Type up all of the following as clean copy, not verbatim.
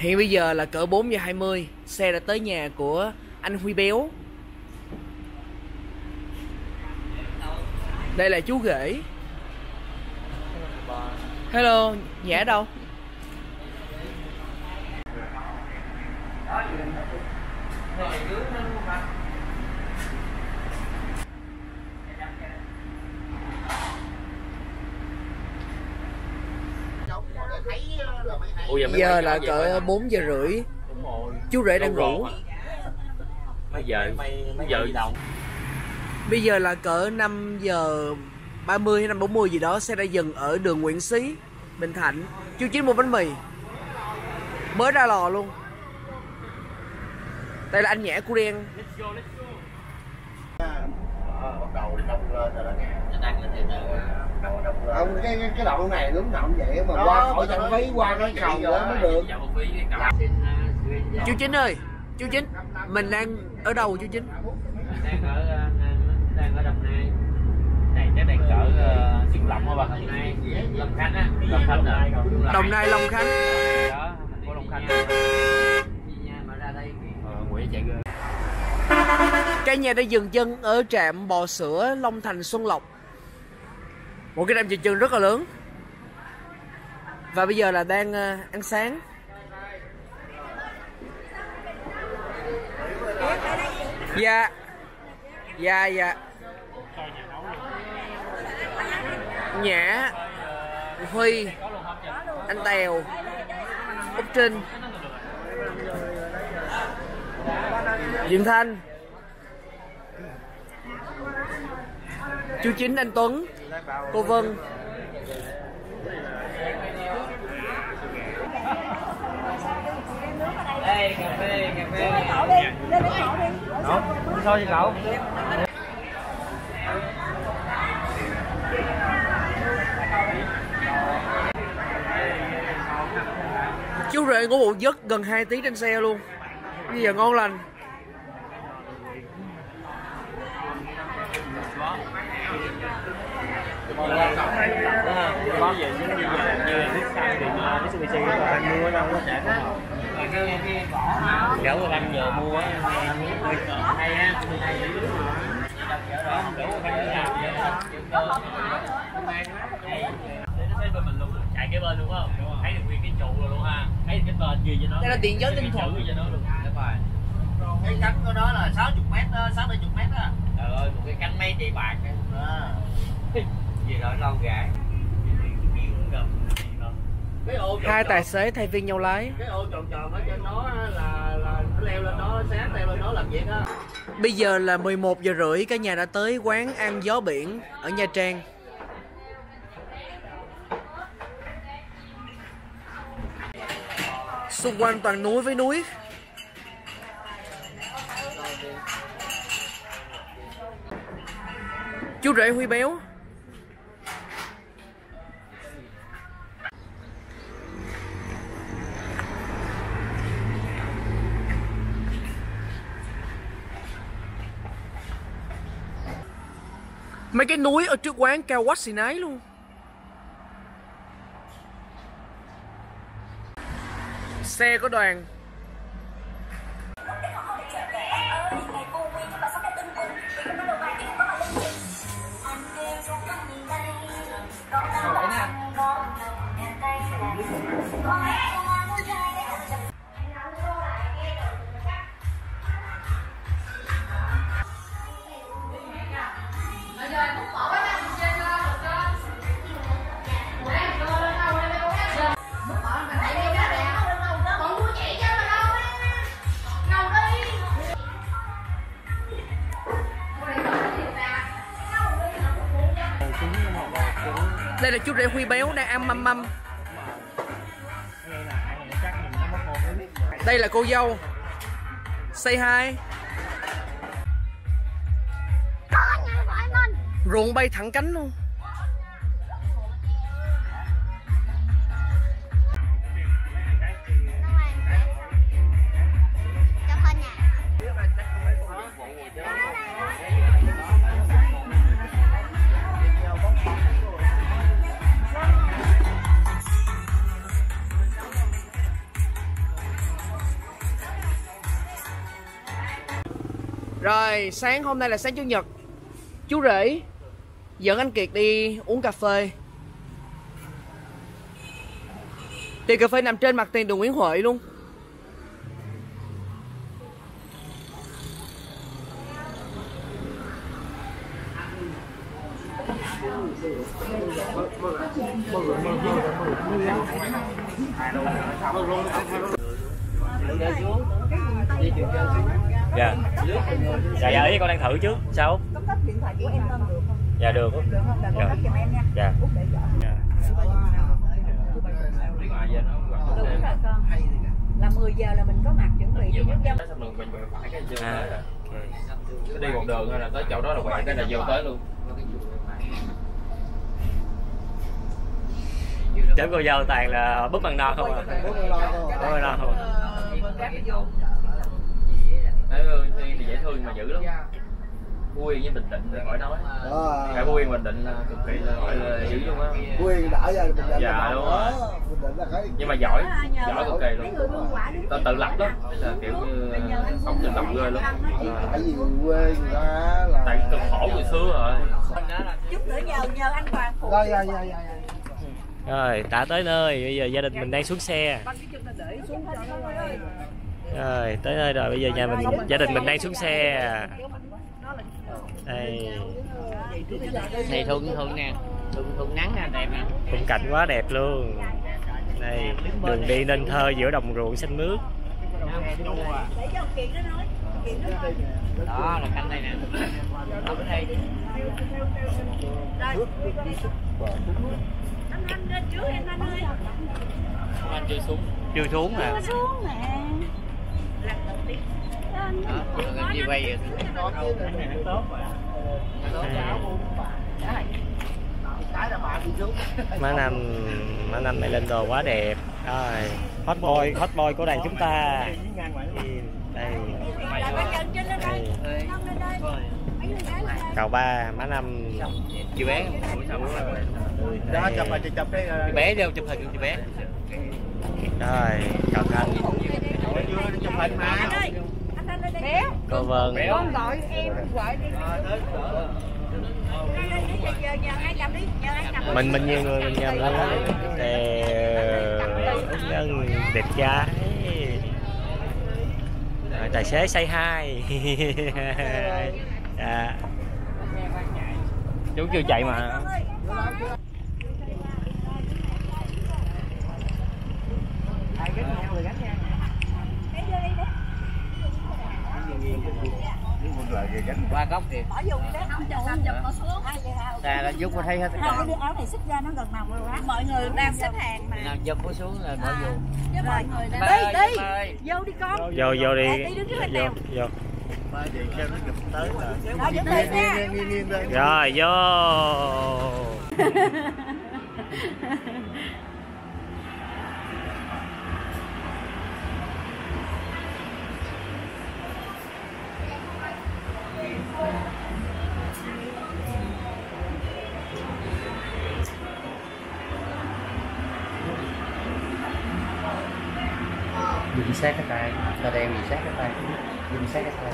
Hiện bây giờ là cỡ 4 giờ 20. Xe đã tới nhà của anh Huy Béo. Đây là chú rể. Hello, nhà ở đâu? Giờ là cỡ 4 giờ rưỡi. Chú rể đang ngủ. Bây giờ gì đâu. Bây giờ là cỡ 5 giờ 30 hay 5:40 gì đó. Xe đã dừng ở đường Nguyễn Xí, Bình Thạnh. Chú Chín mua bánh mì mới ra lò luôn. Đây là anh Nhã của Đen. Không, cái đoạn này đúng đoạn vậy mà qua khỏi chân phí qua cái cầu đó mới được. Chú Chín ơi, chú Chín, mình đang ở đâu chú Chín? Đang ở Đồng Nai. Này chắc đang cỡ Xuân Lộc á bà. Đồng Nai, Long Khánh á, Long Khánh rồi. Đồng Nai, Long Khánh. Đó, thành phố Long Khánh. Mà ra đây Nguyễn chạy rồi. Cả nhà đã dừng chân ở trạm bò sữa Long Thành Xuân Lộc. Một cái trạm dừng chân rất là lớn. Và bây giờ là đang ăn sáng. Dạ. Dạ dạ. Nhã, Huy, anh Tèo, Úc Trinh, Diệm Thanh, chú Chính, anh Tuấn, cô Vân. Đây, cà phê. Đó, sao vậy cậu? Chú rể ngủ một giấc gần 2 tiếng trên xe luôn. Bây giờ ngon lành. Có gì giống như nước xăng thì Mitsubishi anh mua đâu có trả đó. Kiểu của anh giờ mua á hay á. Chạy cái bên luôn không? Thấy được nguyên cái trụ rồi luôn ha. Thấy được cái tên gì cho nó. Đây là điện giới tinh thuận cho nó luôn. Đúng rồi. Cái cánh của nó là 60 m đó, 60 m á. Trời ơi, một cái cánh mấy tỷ bạc á. Gì rồi lâu gãi. Hai tài xế thay phiên nhau lái. Cái ô tròn tròn ở trên đó là nó leo lên đó, sáng leo lên đó làm việc á. Bây giờ là 11 giờ rưỡi. Cả nhà đã tới quán ăn gió biển ở Nha Trang. Xung quanh toàn núi với núi. Chú rể Huy Béo. Mấy cái núi ở trước quán cao quá xì nái luôn. Xe có đoàn. Đây là chú rể Huy Béo đang ăn măm măm. Đây là cô dâu. Say hi. Ruộng bay thẳng cánh luôn. Rồi sáng hôm nay là sáng chủ nhật, chú rể dẫn anh Kiệt đi uống cà phê. Tiệm cà phê nằm trên mặt tiền đường Nguyễn Huệ luôn. Dạ. Dạ ý con đang thử trước. Sao? Cấp điện thoại của em lên được không? Dạ được. Được không? Là con cấp giùm em nha. Dạ. Út để vợ. Được rồi con. Là 10 giờ là mình có mặt chuẩn bị đi trước dâm. Đi một đường thôi là tới chỗ đó là quẹo cái là vô tới luôn. Chấm cô dâu toàn là búp măng non không à? Búp măng non không à? Thấy thì dễ thương mà dữ lắm. Phú Yên với Bình Định thì khỏi nói. Cả Phú Yên Bình Định cực kỳ là gọi là dữ luôn á. Phú Yên đã ra Bình Định. Dạ đúng rồi. Nhưng mà giỏi cực kỳ luôn. Ta tự lập đó, là kiểu như sống tự lập ghê lắm. Tại vì quê người ta là tại cực khổ người xưa rồi. Chút nữa nhờ anh Hoàng phụ. Rồi đã tới nơi, bây giờ gia đình mình đang xuống xe. Rồi tới nơi rồi, bây giờ gia đình mình đang xuống xe. Đây. Thì thuận nè, thuận nắng nè, đẹp nè. Khung cảnh quá đẹp luôn. Đây, đường đi nên thơ giữa đồng ruộng xanh mướt. Đó là canh đây nè. Đó đây. Anh lên trước em anh ơi. Anh chưa xuống. Chưa xuống hả? Chưa xuống nè. Lần đầu tiên. Đó, đi quay rồi. Má Năm này lên đồ quá đẹp. Rồi, hot boy của đoàn chúng ta. Đây. Cậu ba, má Năm. Chị bé. đó chụp cái Chị bé đâu chụp hình chị bé. Rồi, cậu Thanh. chụp hình mà. Cô Vân. Con gọi em gọi đi. Mình nhiều người mình nhầm lắm. Nhân đẹp trai. Rồi, tài xế say hi. À. Chú chưa chạy mà. Qua góc kìa. Bỏ vô đi đấy, không cho Sam chụp nó xuống. Ta đã giúp có thấy hết. Cái đứa áo này xích ra nó gần nào rồi á. Mọi người đang xếp hàng mà. Nào giúp có xuống là bỏ vô. Chứ mọi người đang đi. Vô đi con. Vô đi. Đi đứng trước lên nào. Vô. Đó giúp đi nha. Rồi vô. Dùng sát cái tay, ta đem dùng sát cái tay, dùng sát cái tay.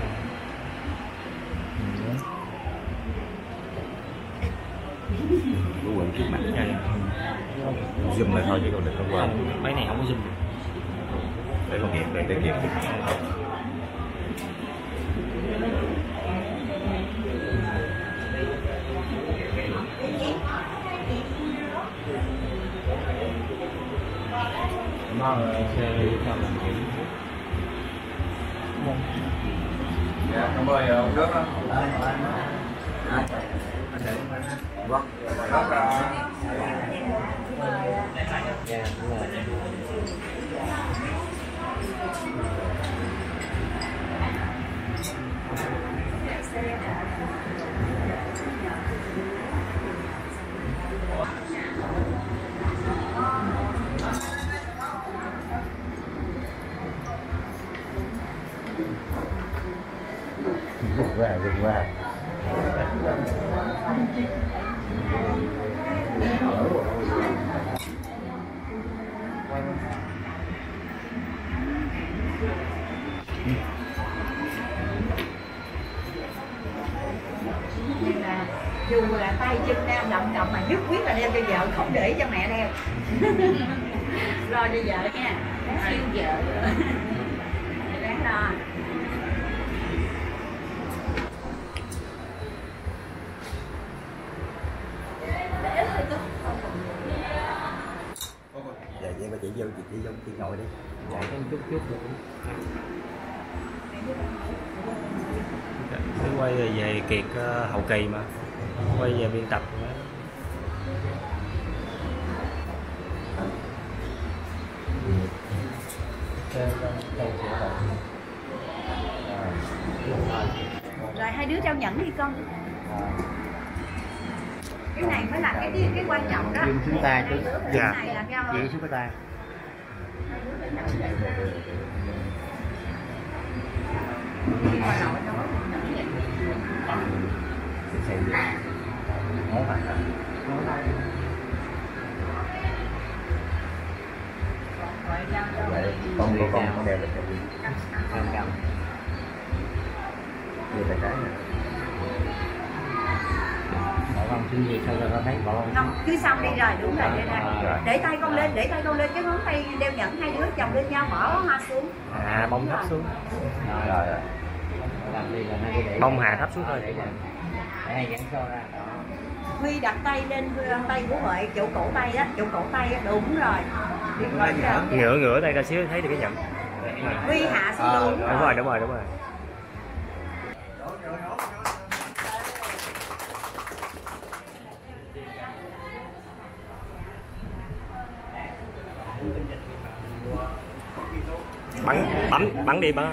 Có quên trước mặt nha. Zoom lại thôi chứ còn đừng có qua. Mấy này không có zoom. Để con nghiệp để nghiệp. Dạ, cảm ơn ông Đức đó. Vượt qua. đeo lậm cậm mà nhất quyết là đeo cho vợ, không để cho mẹ đeo. Lo cho vợ nha, siêu vợ đáng lo. Dạ vậy mà chị vô chị ngồi đi. Dạ có chút nữa. Cái quay về Kiệt hậu kỳ mà. Quay về biên tập. Rồi hai đứa trao nhẫn đi con. Cái này mới là cái quan trọng đó. Chúng ta chứ. Dạ. Cái này là cao Vậy chúng ta. Con đeo được cái gì? Như là cái này. Bảo con xin gì sao rồi con thấy bảo con. Không, cứ xong đi rồi, đúng rồi, đây nè. Để tay con lên, cái ngón tay đeo nhẫn hai đứa chồng lên nhau, bỏ hoa xuống. À, bông thấp xuống. Rồi. Làm đi là hai để. Bông hà thấp xuống thôi. Để hai gắn so ra. Huy đặt tay lên tay của Huệ, chỗ cổ tay đó, đúng rồi. Ngửa tay ra xíu thấy được cái nhẫn. Huy hạ xuống Đúng rồi. Bắn đi.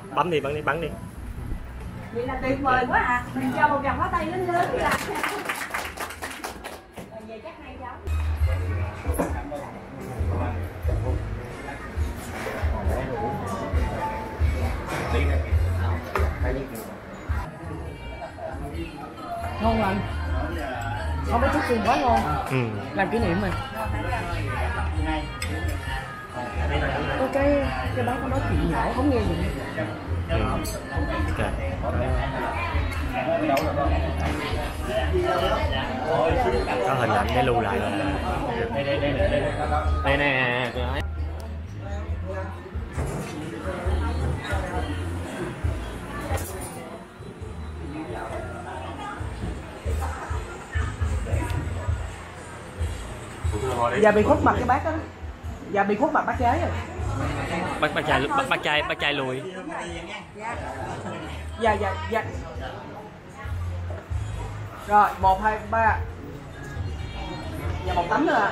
Vậy là tuyệt vời quá à. Mình cho một vòng pháo tay lớn lớn là. Về chắc hay cháu. Ngon lành. Không có chút xương quá ngon. Làm kỷ niệm mà. Có cái bác có nói chuyện nhỏ không nghe gì. Có hình ảnh để lưu lại. Đây nè. Dạ bị khuất mặt cái bác đó. Dạ bị khuất mặt bác gái rồi. Bác trai lùi. Dạ. Rồi 1, 2, 3. Dạ 1 tấm nữa à.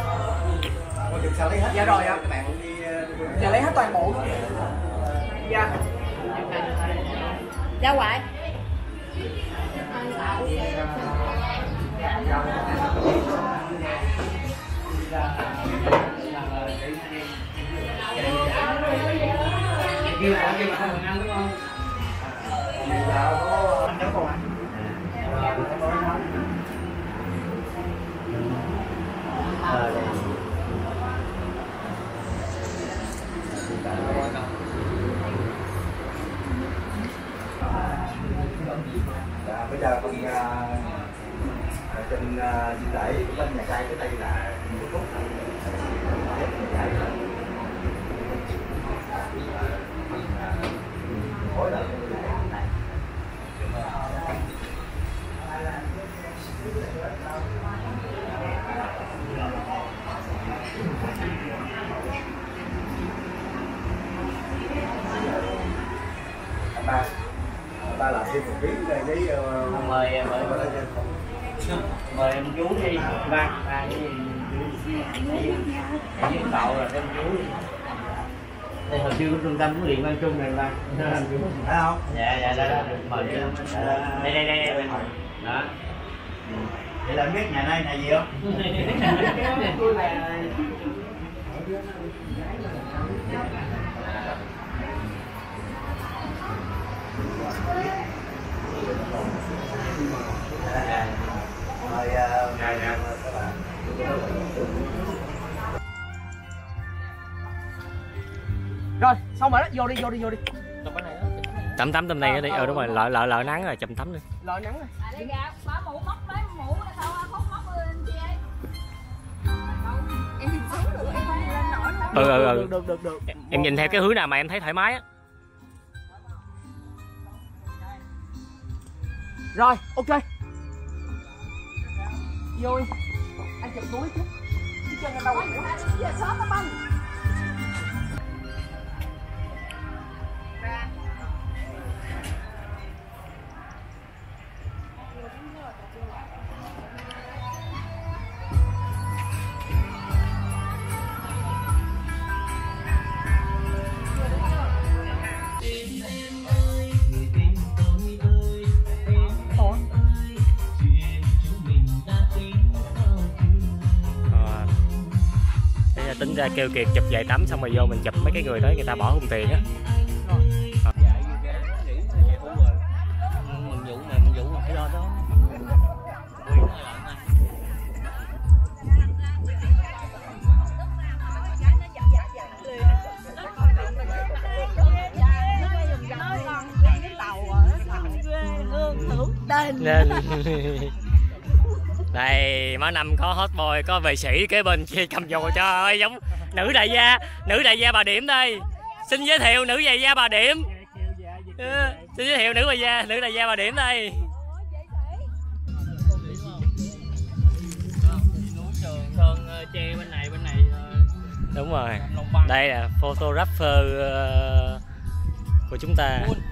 Dạ rồi ạ. Dạ lấy hết toàn bộ. Dạ. Ra ngoài. Bây giờ con trên lễ bên nhà trai cái đây là phút ba làm thêm một tiếng đây với mời em chú đi ba với cậu là em chú đi. Đây hồi xưa trung tâm huấn luyện Văn Trung này ba phải không? Dạ đó mời đây đó. Vậy là em biết nhà này nhà gì không? Rồi, xong rồi đó, vô đi. Tắm tầm này đi. Đúng rồi, lỡ nắng rồi, chầm tắm đi. Lỡ nắng rồi. Bỏ mũ móc lấy mũ, sao Được. Em nhìn theo cái hướng nào mà em thấy thoải mái á. Rồi, ok. Vui. Anh chụp núi chứ. Chứ chân anh đâu có nữa. Giờ sớm lắm anh. Tính ra kêu Kiệt chụp vài tấm xong rồi vô mình chụp mấy cái người tới người ta bỏ không tiền á. Mình vụ phải lo đó. Nên đây má Năm có hot boy, có vệ sĩ kế bên kia cầm dùi, trời ơi giống nữ đại gia Bà Điểm đây. Xin giới thiệu nữ đại gia Bà Điểm. Xin giới thiệu nữ đại gia Bà Điểm đây. Sơn che bên này. Đúng rồi. Đây là photographer của chúng ta.